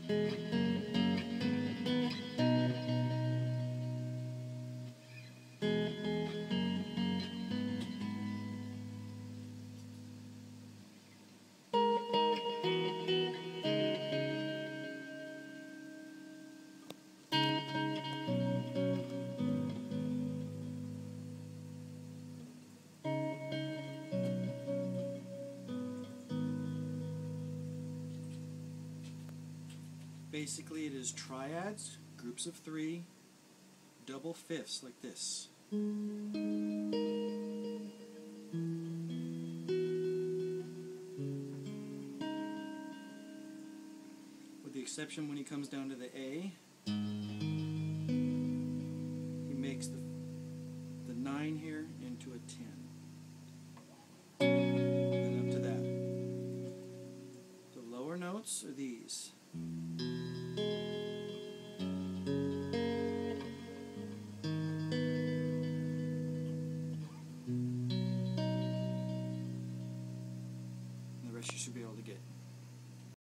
Basically, it is triads, groups of three, double fifths like this. With the exception when he comes down to the A, he makes the 9 here into a 10. And up to that. The lower notes are these. You should be able to get.